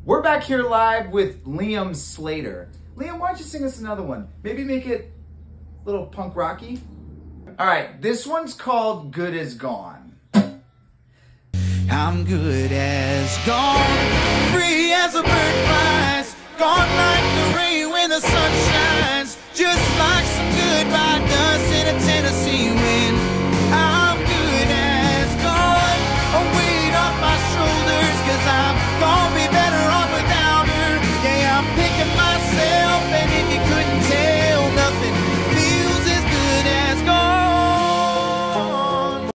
We're back here live with Liam Slater. Liam, why don't you sing us another one? Maybe make it a little punk rocky. All right, this one's called Good As Gone. I'm good as gone, free as a bird flies, gone like the rain when the sun shines.